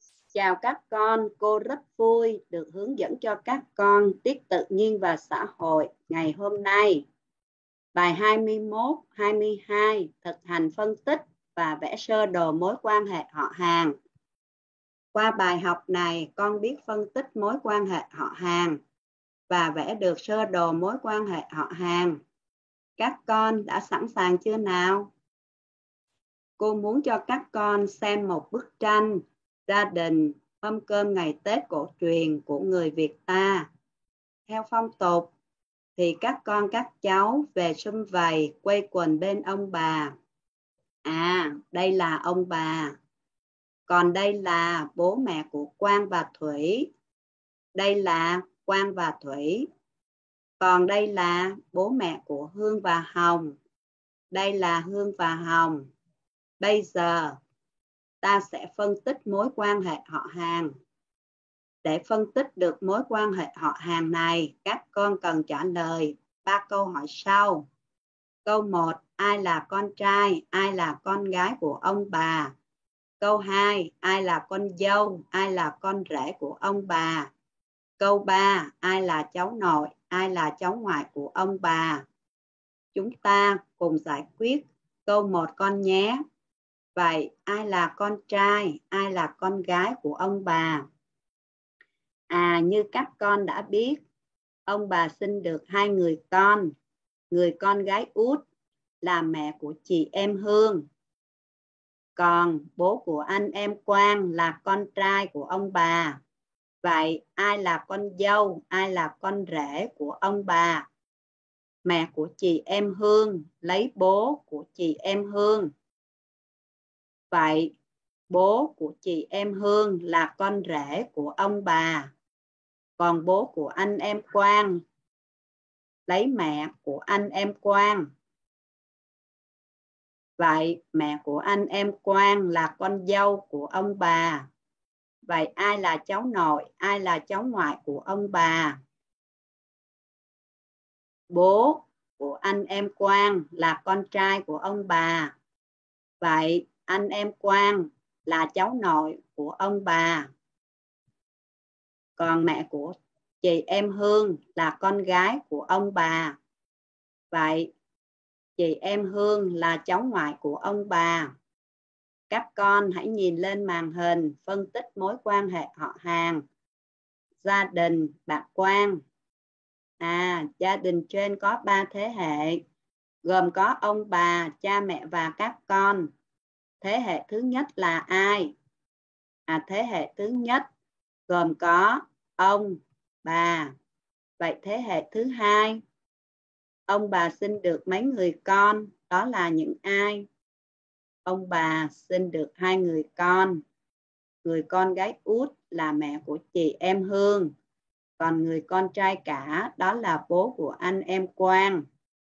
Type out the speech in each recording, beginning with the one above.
Chào các con, cô rất vui được hướng dẫn cho các con tiết tự nhiên và xã hội ngày hôm nay. Bài 21, 22 thực hành phân tích và vẽ sơ đồ mối quan hệ họ hàng. Qua bài học này, con biết phân tích mối quan hệ họ hàng và vẽ được sơ đồ mối quan hệ họ hàng. Các con đã sẵn sàng chưa nào? Cô muốn cho các con xem một bức tranh gia đình mâm cơm ngày Tết cổ truyền của người Việt ta. Theo phong tục thì các con các cháu về sum vầy quây quần bên ông bà. Đây là ông bà. Còn đây là bố mẹ của Quang và Thủy. Đây là Quang và Thủy. Còn đây là bố mẹ của Hương và Hồng. Đây là Hương và Hồng. Bây giờ ta sẽ phân tích mối quan hệ họ hàng. Để phân tích được mối quan hệ họ hàng này, các con cần trả lời 3 câu hỏi sau. Câu 1, ai là con trai, ai là con gái của ông bà? Câu 2, ai là con dâu, ai là con rể của ông bà? Câu 3, ai là cháu nội, ai là cháu ngoại của ông bà? Chúng ta cùng giải quyết câu 1 con nhé. Vậy ai là con trai, ai là con gái của ông bà? Như các con đã biết, ông bà sinh được 2 người con. Người con gái út là mẹ của chị em Hương. Còn bố của anh em Quang là con trai của ông bà. Vậy ai là con dâu, ai là con rể của ông bà? Mẹ của chị em Hương lấy bố của chị em Hương. Vậy bố của chị em Hương là con rể của ông bà. Còn bố của anh em Quang lấy mẹ của anh em Quang. Vậy mẹ của anh em Quang là con dâu của ông bà. Vậy ai là cháu nội, ai là cháu ngoại của ông bà? Bố của anh em Quang là con trai của ông bà. Vậy anh em Quang là cháu nội của ông bà. Còn mẹ của chị em Hương là con gái của ông bà. Vậy chị em Hương là cháu ngoại của ông bà. Các con hãy nhìn lên màn hình phân tích mối quan hệ họ hàng. Gia đình bà Quang. Gia đình trên có 3 thế hệ, gồm có ông bà, cha mẹ và các con. Thế hệ thứ nhất là ai? Thế hệ thứ nhất gồm có ông, bà. Vậy thế hệ thứ hai, ông bà sinh được mấy người con? Đó là những ai? Ông bà sinh được 2 người con. Người con gái út là mẹ của chị em Hương. Còn người con trai cả đó là bố của anh em Quang.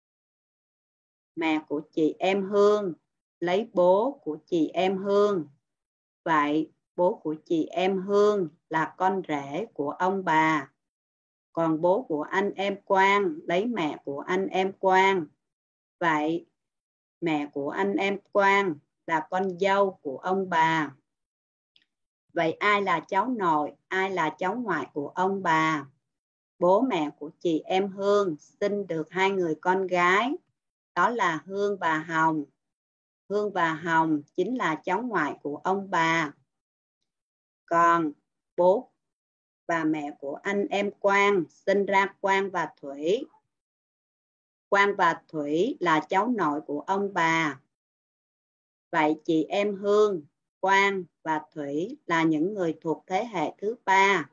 Mẹ của chị em Hương lấy bố của chị em Hương. Vậy bố của chị em Hương là con rể của ông bà. Còn bố của anh em Quang lấy mẹ của anh em Quang. Vậy mẹ của anh em Quang là con dâu của ông bà. Vậy ai là cháu nội, ai là cháu ngoại của ông bà? Bố mẹ của chị em Hương sinh được 2 người con gái. Đó là Hương và Hồng. Hương và Hồng chính là cháu ngoại của ông bà. Còn bố và mẹ của anh em Quang sinh ra Quang và Thủy. Quang và Thủy là cháu nội của ông bà. Vậy chị em Hương, Quang và Thủy là những người thuộc thế hệ thứ 3.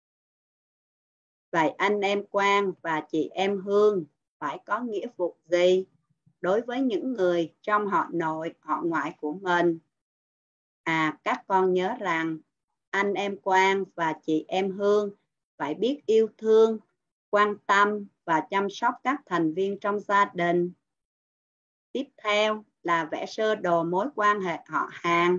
Vậy anh em Quang và chị em Hương phải có nghĩa vụ gì đối với những người trong họ nội, họ ngoại của mình? Các con nhớ rằng anh em Quang và chị em Hương phải biết yêu thương, quan tâm và chăm sóc các thành viên trong gia đình. Tiếp theo là vẽ sơ đồ mối quan hệ họ hàng.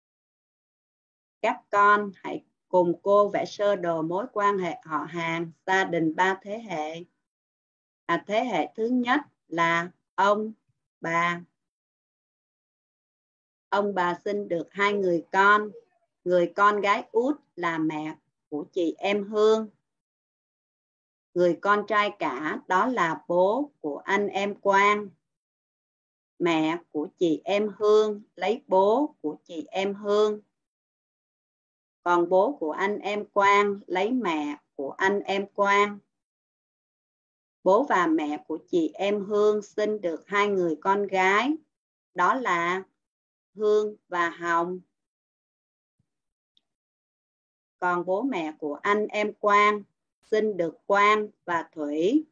Các con hãy cùng cô vẽ sơ đồ mối quan hệ họ hàng gia đình 3 thế hệ. Thế hệ thứ nhất là ông, bà. Ông bà sinh được 2 người con. Người con gái út là mẹ của chị em Hương. Người con trai cả đó là bố của anh em Quang. Mẹ của chị em Hương lấy bố của chị em Hương. Còn bố của anh em Quang lấy mẹ của anh em Quang. Bố và mẹ của chị em Hương sinh được 2 người con gái, đó là Hương và Hồng. Còn bố mẹ của anh em Quang sinh được Quang và Thủy.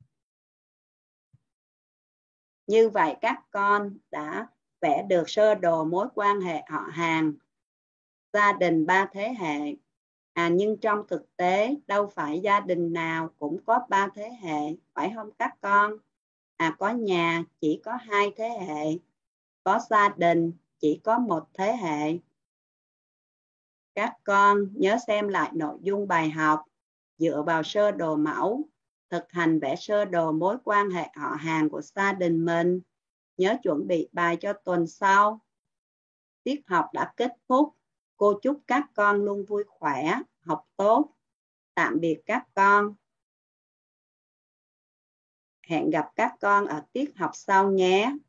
Như vậy các con đã vẽ được sơ đồ mối quan hệ họ hàng, gia đình 3 thế hệ. Nhưng trong thực tế đâu phải gia đình nào cũng có 3 thế hệ, phải không các con? Có nhà chỉ có 2 thế hệ, có gia đình chỉ có 1 thế hệ. Các con nhớ xem lại nội dung bài học, dựa vào sơ đồ mẫu, thực hành vẽ sơ đồ mối quan hệ họ hàng của gia đình mình. Nhớ chuẩn bị bài cho tuần sau. Tiết học đã kết thúc. Cô chúc các con luôn vui khỏe, học tốt. Tạm biệt các con. Hẹn gặp các con ở tiết học sau nhé.